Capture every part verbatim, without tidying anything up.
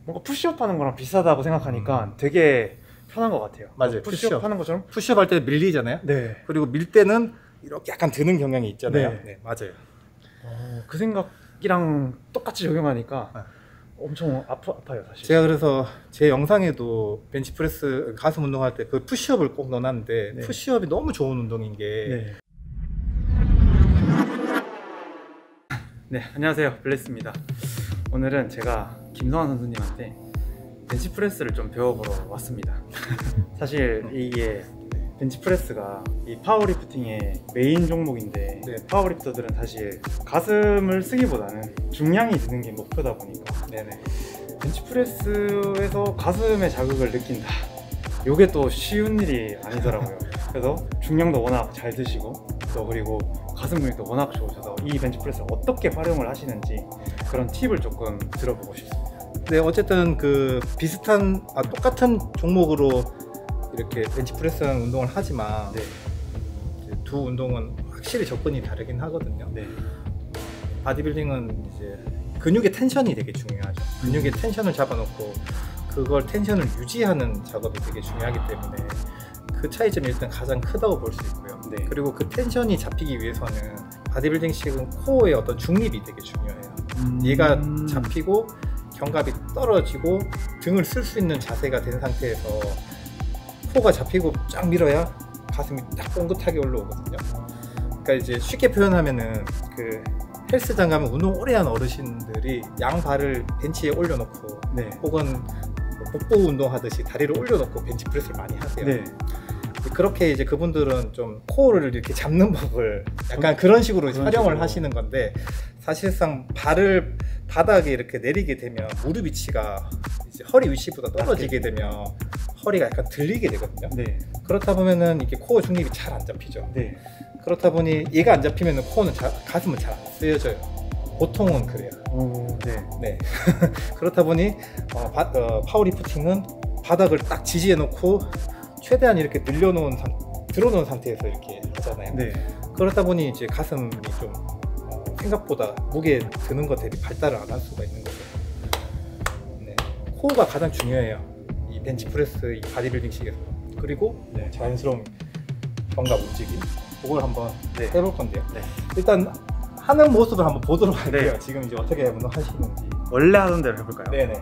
뭔가 푸시업 하는 거랑 비슷하다고 생각하니까 음. 되게 편한 것 같아요. 맞아요. 푸시업, 푸시업 하는 것처럼 푸시업 할 때 밀리잖아요. 네. 그리고 밀 때는 이렇게 약간 드는 경향이 있잖아요. 네, 네 맞아요. 어, 그 생각이랑 똑같이 적용하니까 네. 엄청 아파, 아파요 사실. 제가 그래서 제 영상에도 벤치프레스 가슴 운동할 때 그 푸시업을 꼭 넣어놨는데 네. 푸시업이 너무 좋은 운동인 게 네. 네, 안녕하세요, 블레스입니다. 오늘은 제가 김성환 선수님한테 벤치프레스를 좀 배워보러 왔습니다. 사실 이게 벤치프레스가 이 파워리프팅의 메인 종목인데 네. 파워리프터들은 사실 가슴을 쓰기보다는 중량이 드는 게 목표다 보니까 네네. 벤치프레스에서 가슴의 자극을 느낀다, 이게 또 쉬운 일이 아니더라고요. 그래서 중량도 워낙 잘 드시고 또 그리고 가슴 근육도 워낙 좋으셔서 이 벤치프레스를 어떻게 활용을 하시는지 그런 팁을 조금 들어보고 싶습니다. 네, 어쨌든 그 비슷한 아, 똑같은 종목으로 이렇게 벤치프레스라는 운동을 하지만 네. 두 운동은 확실히 접근이 다르긴 하거든요. 네. 바디빌딩은 이제 근육의 텐션이 되게 중요하죠. 근육의 텐션을 잡아놓고 그걸 텐션을 유지하는 작업이 되게 중요하기 때문에 그 차이점이 일단 가장 크다고 볼 수 있고요. 네. 그리고 그 텐션이 잡히기 위해서는 바디빌딩식은 코어의 어떤 중립이 되게 중요해요. 음... 얘가 잡히고 견갑이 떨어지고 등을 쓸 수 있는 자세가 된 상태에서 코가 잡히고 쫙 밀어야 가슴이 딱 뻥긋하게 올라오거든요. 그러니까 이제 쉽게 표현하면은 그 헬스장 가면 운동 오래 한 어르신들이 양 발을 벤치에 올려놓고 네. 혹은 복부 운동 하듯이 다리를 올려놓고 벤치프레스를 많이 하세요. 네. 그렇게 이제 그분들은 좀 코어를 이렇게 잡는 법을 약간 그런 식으로 그런 활용을 식으로. 하시는 건데, 사실상 발을 바닥에 이렇게 내리게 되면 무릎 위치가 이제 허리 위치보다 떨어지게 되면 허리가 약간 들리게 되거든요. 네. 그렇다 보면은 이렇게 코어 중립이 잘 안 잡히죠. 네. 그렇다 보니 얘가 안 잡히면은 코어는 자, 가슴은 잘 안 쓰여져요. 보통은 그래요. 오, 네. 네. 그렇다 보니 어, 바, 어, 파워리프팅은 바닥을 딱 지지해 놓고 최대한 이렇게 늘려놓은 상, 들어놓은 상태에서 이렇게 하잖아요. 네. 그렇다 보니 이제 가슴이 좀 어, 생각보다 무게 드는 것 대비 발달을 안 할 수가 있는 거죠. 네. 코어가 가장 중요해요. 이 벤치프레스, 이 바디빌딩식에서. 그리고 네. 자연스러운 견갑 움직임. 그걸 한번 네. 해볼 건데요. 네. 일단 하는 모습을 한번 보도록 할게요. 네. 지금 이제 어떻게 운동하시는지. 원래 하던 대로 해볼까요? 네네.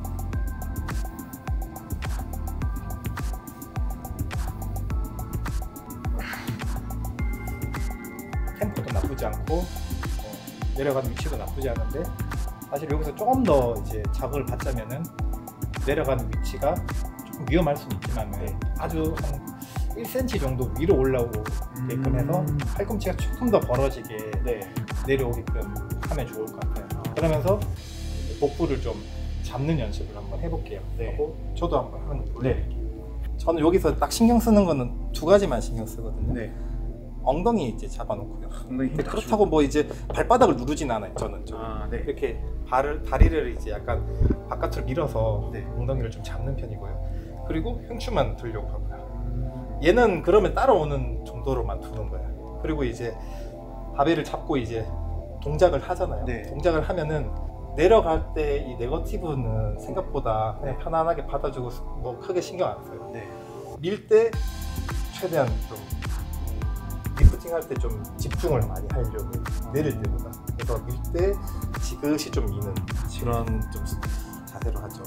템포도 나쁘지 않고 어, 내려가는 위치도 나쁘지 않은데, 사실 여기서 조금 더 이제 자극을 받자면은 내려가는 위치가 조금 위험할 수는 있지만 네. 아주 한 일 센티미터 정도 위로 올라오게끔 음... 해서 팔꿈치가 조금 더 벌어지게 네. 내려오게끔 하면 좋을 것 같아요. 아... 그러면서 복부를 좀 잡는 연습을 한번 해볼게요. 네. 하고 저도 한번 하는 거 보여드릴게요. 네. 저는 여기서 딱 신경 쓰는 거는 두 가지만 신경 쓰거든요. 네. 엉덩이 이제 잡아놓고요. 엉덩이 힘 그렇다고 뭐 이제 발바닥을 누르진 않아요. 저는 좀 아, 네. 이렇게 발을 다리를 이제 약간 바깥으로 밀어서 네. 엉덩이를 좀 잡는 편이고요. 그리고 흉추만 들려고 하고요. 얘는 그러면 따라오는 정도로만 두는 거예요. 그리고 이제 바벨을 잡고 이제 동작을 하잖아요. 네. 동작을 하면은 내려갈 때 이 네거티브는 생각보다 그냥 네. 편안하게 받아주고 뭐 크게 신경 안 써요. 네. 밀 때 최대한 좀 리프팅 할 때 좀 집중을 많이 하려고 내릴 때보다. 그래서 밀 때 지그시 좀 미는 그런 좀 자세로 하죠.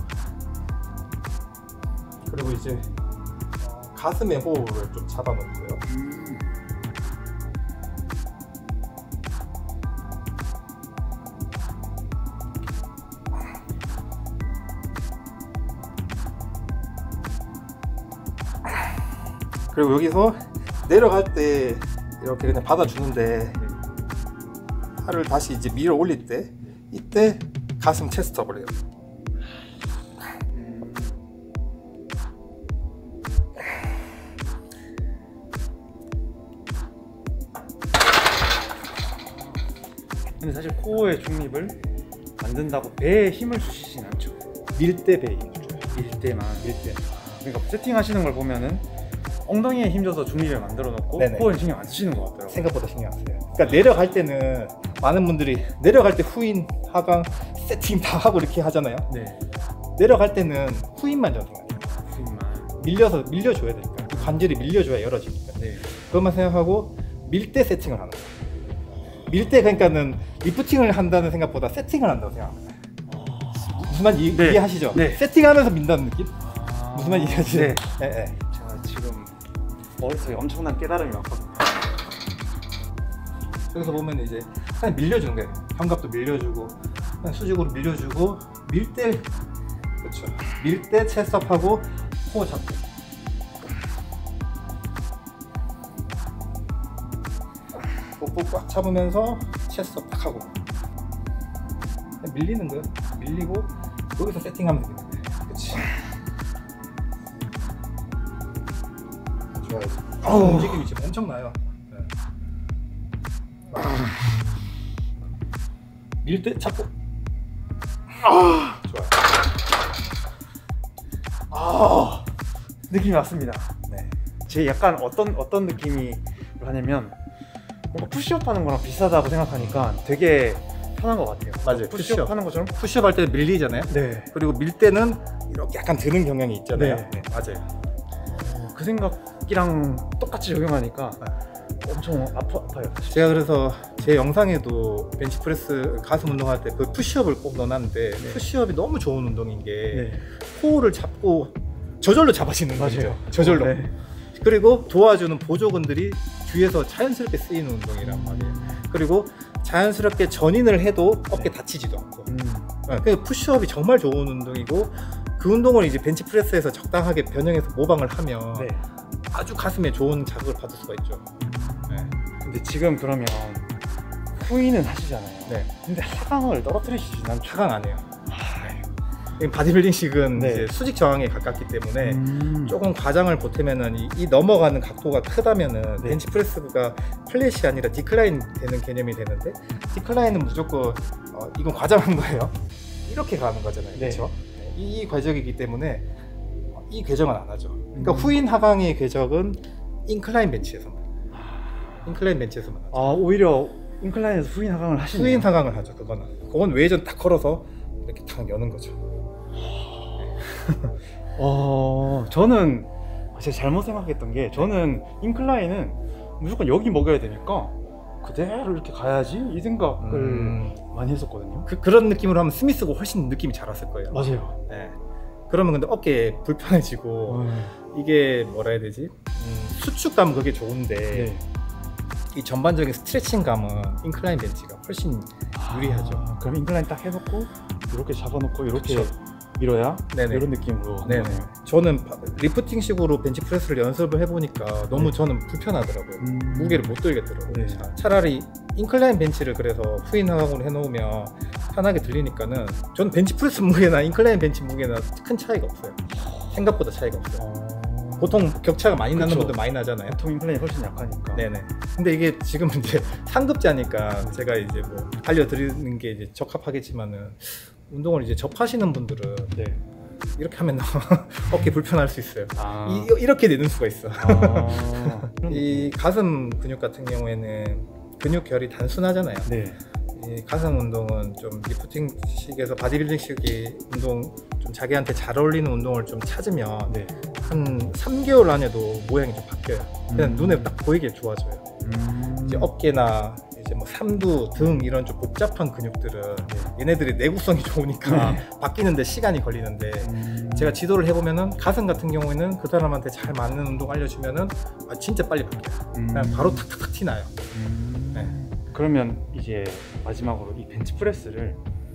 그리고 이제 가슴의 호흡을 좀 잡아놓고요. 음. 그리고 여기서 내려갈 때 이렇게 그냥 받아주는데 팔을 다시 이제 밀어 올릴 때 이때 가슴 체스트업을 해요. 근데 사실 코어의 중립을 만든다고 배에 힘을 주시진 않죠. 밀 때 배에 힘을 줘요. 밀 때만. 밀 때. 그러니까 세팅하시는 걸 보면은 엉덩이에 힘줘서 중립을 만들어 놓고 코어에 신경 안 쓰시는 것 같더라고요. 생각보다 신경 안 써요. 그러니까 내려갈 때는 많은 분들이 내려갈 때 후인, 하강, 세팅 다 하고 이렇게 하잖아요. 네. 내려갈 때는 후인만 저는 생각해요. 후인만 밀려서 밀려줘야 되니까 이 관절이 밀려줘야 열어지니까. 네. 그것만 생각하고 밀 때 세팅을 하는 거예요. 밀 때 그러니까는 리프팅을 한다는 생각보다 세팅을 한다고 생각합니다. 무슨 말 이, 네. 이해하시죠? 네. 세팅하면서 민다는 느낌? 아... 무슨 말 이해하시죠? 네. 네, 네. 제가 지금 머릿속에 엄청난 깨달음이 왔거든요. 여기서 보면 이제 그냥 밀려주는 거예요. 견갑도 밀려주고 그냥 수직으로 밀려주고 밀 때 그렇죠. 밀 때 체스트업하고 코어 잡고 복부 꽉 잡으면서 체스트업 딱 하고 그냥 밀리는 거예요. 밀리고 여기서 세팅하면 됩니다. 그렇지. 좋아요. 움직임이 지금 엄청나요. 밀 때 잡고 아 좋아요. 아 느낌이 왔습니다. 네. 제 약간 어떤 어떤 느낌이 하냐면 뭔가 푸시업 하는 거랑 비슷하다고 생각하니까 되게 편한 것 같아요. 맞아요. 푸시업, 푸시업. 하는 것처럼. 푸시업 할 때 밀리잖아요. 네. 그리고 밀 때는 이렇게 약간 드는 경향이 있잖아요. 네. 네, 맞아요. 그 생각이랑 똑같이 적용하니까 엄청 아파, 아파요. 사실. 제가 그래서 제 영상에도 벤치프레스 가슴 운동할 때 그 푸시업을 꼭 넣어놨는데 네. 푸시업이 너무 좋은 운동인 게 네. 코어를 잡고 저절로 잡아지는 거죠. 맞아요. 저절로. 네. 그리고 도와주는 보조근들이 뒤에서 자연스럽게 쓰이는 운동이란 말이에요. 그리고 자연스럽게 전인을 해도 어깨 네. 다치지도 않고. 음. 그 푸시업이 정말 좋은 운동이고 그 운동을 이제 벤치프레스에서 적당하게 변형해서 모방을 하면 네. 아주 가슴에 좋은 자극을 받을 수가 있죠. 네. 근데 지금 그러면 후위는 하시잖아요. 네. 근데 하강을 떨어뜨리시지 난 하강 안 해요. 바디빌딩식은 네. 이제 수직 저항에 가깝기 때문에 음. 조금 과장을 보태면은 이, 이 넘어가는 각도가 크다면은 네. 벤치프레스가 플랫이 아니라 디클라인 되는 개념이 되는데 디클라인은 무조건 어, 이건 과장한 거예요. 이렇게 가는 거잖아요. 네. 그렇죠? 이, 이 궤적이기 때문에 이 궤적은 안 하죠. 그러니까 음. 후인 하강의 궤적은 인클라인 벤치에서만 인클라인 벤치에서만 하죠. 아 오히려 인클라인에서 후인 하강을 하시네요. 후인 하강을 하죠. 그거는 그건 외전 딱 걸어서 이렇게 탁 여는 거죠. 어 저는 제가 잘못 생각했던 게 저는 인클라인은 무조건 여기 먹여야 되니까 그대로 이렇게 가야지 이 생각을 음. 많이 했었거든요. 그, 그런 느낌으로 하면 스미스가 훨씬 느낌이 잘 왔을 거예요. 맞아요. 네. 그러면 근데 어깨 불편해지고 음. 이게 뭐라 해야 되지? 음, 수축감 그게 좋은데 네. 이 전반적인 스트레칭감은 인클라인 벤치가 훨씬 유리하죠. 아, 그럼 인클라인 딱 해놓고 이렇게 잡아놓고 이렇게 그쵸. 밀어야 네네. 이런 느낌으로. 네네. 저는 리프팅식으로 벤치프레스를 연습을 해보니까 너무 네. 저는 불편하더라고요. 음. 무게를 못 들겠더라고요. 네. 차- 차라리 인클라인 벤치를 그래서 후인 하강으로 해놓으면 편하게 들리니까는 저는 벤치프레스 무게나 인클라인 벤치 무게나 큰 차이가 없어요. 생각보다 차이가 없어요. 어... 보통 격차가 많이 나는 그쵸. 분들 많이 나잖아요. 보통 인클라인이 훨씬 약하니까. 네네. 근데 이게 지금 이제 상급자니까 제가 이제 뭐 알려드리는 게 이제 적합하겠지만은 운동을 이제 접하시는 분들은 네. 이렇게 하면 어깨 불편할 수 있어요. 아. 이, 이렇게 되는 수가 있어. 아. 이 가슴 근육 같은 경우에는 근육 결이 단순하잖아요. 네. 이 가슴 운동은 좀 리프팅식에서 바디빌딩식이 운동 좀 자기한테 잘 어울리는 운동을 좀 찾으면 네. 한 삼 개월 안에도 모양이 좀 바뀌어요. 그냥 음. 눈에 딱 보이게 좋아져요. 음. 이제 어깨나 이제 뭐 삼두, 등 이런 좀 복잡한 근육들은 얘네들이 내구성이 좋으니까 네. 바뀌는데 시간이 걸리는데 음. 제가 지도를 해보면은 가슴 같은 경우에는 그 사람한테 잘 맞는 운동 알려주면은 아, 진짜 빨리 바뀌어요. 음. 그냥 바로 탁탁탁 티나요. 음. 네. 그러면 이제 마지막으로 이 벤치프레스를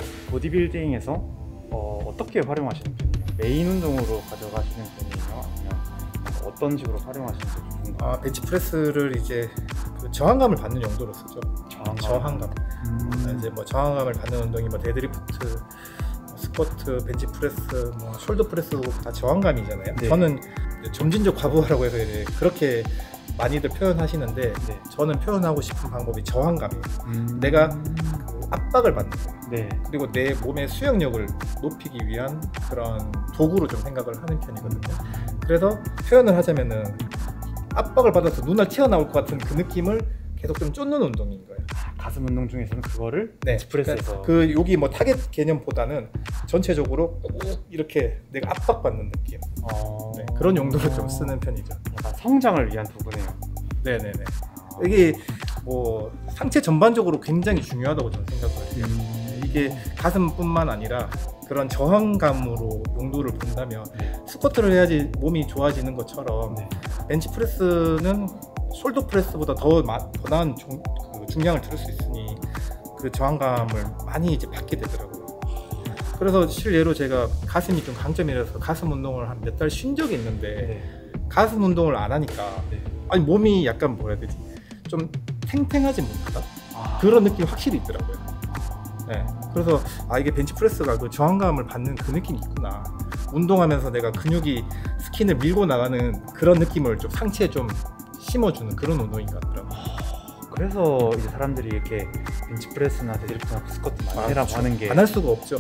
보디빌딩에서 어, 어떻게 활용하시는 편이에요? 메인 운동으로 가져가시는 편이에요? 아니면 어떤 식으로 활용하시는지 궁금해요. 아, 벤치프레스를 이제 그 저항감을 받는 용도로 쓰죠. 저항감. 저항감. 음. 이제 뭐 저항감을 받는 운동이 뭐 데드리프트, 뭐 스쿼트, 벤치프레스, 뭐 숄더프레스 다 저항감이잖아요. 네. 저는 이제 점진적 과부하라고 해서 이제 그렇게 많이들 표현하시는데 네. 저는 표현하고 싶은 방법이 저항감이에요. 음. 내가 그 압박을 받는 거예요. 네. 그리고 내 몸의 수용력을 높이기 위한 그런 도구로 좀 생각을 하는 편이거든요. 그래서 표현을 하자면은 압박을 받아서 눈알 튀어나올 것 같은 그 느낌을 계속 좀 쫓는 운동인 거예요. 가슴 운동 중에서는 그거를 네, 벤치프레스에서 그 여기 뭐 타겟 개념보다는 전체적으로 이렇게 내가 압박받는 느낌. 어... 네, 그런 용도로 좀 쓰는 편이죠. 약간 성장을 위한 도구네요. 네네네. 이게 뭐 상체 전반적으로 굉장히 중요하다고 저는 생각을 해요. 음... 이게 가슴뿐만 아니라 그런 저항감으로 용도를 본다면 네. 스쿼트를 해야지 몸이 좋아지는 것처럼 네. 벤치프레스는 숄더 프레스보다 더, 마, 더 나은 중, 그 중량을 들을 수 있으니 그 저항감을 많이 이제 받게 되더라고요. 그래서 실례로 제가 가슴이 좀 강점이라서 가슴 운동을 한 몇 달 쉰 적이 있는데 네. 가슴 운동을 안 하니까 네. 아니 몸이 약간 뭐라 해야 되지? 좀 탱탱하지 못하다? 아... 그런 느낌이 확실히 있더라고요. 네. 그래서 아 이게 벤치프레스가 그 저항감을 받는 그 느낌이 있구나. 운동하면서 내가 근육이 스킨을 밀고 나가는 그런 느낌을 좀 상체에 좀 심어주는 그런 운동인 것 같더라고요. 그래서 이제 사람들이 이렇게 벤치프레스나 데드리프트나 스쿼트 많이 아, 해라고 그렇죠. 하는 게 안 할 수가 없죠.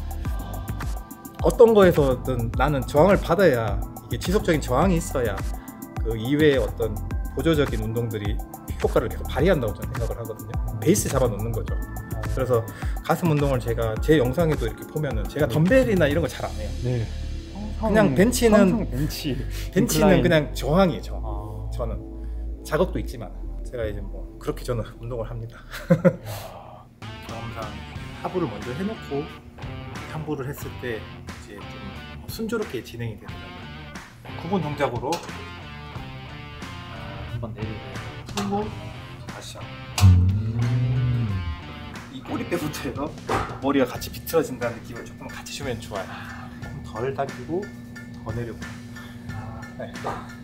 어떤 거에서든 나는 저항을 받아야 이게 지속적인 저항이 있어야 그 이외의 어떤 보조적인 운동들이 효과를 계속 발휘한다고 저는 생각을 하거든요. 베이스 잡아놓는 거죠. 그래서 가슴 운동을 제가 제 영상에도 이렇게 보면은 제가 덤벨이나 이런 거 잘 안 해요. 네. 그냥 벤치는 벤치. 벤치는 인클라인. 그냥 저항이에요. 저항. 아... 저는 자극도 있지만 제가 이제 뭐 그렇게 저는 운동을 합니다. 항상 하부를 먼저 해놓고 상부를 했을 때 이제 좀 순조롭게 진행이 되더라고요. 구분 동작으로 한번 내리고 풀고 다시 하고 이 꼬리뼈부터 해서 머리가 같이 비틀어진다는 느낌을 조금 같이 주면 좋아요. 덜 당기고 더 내려고. 네.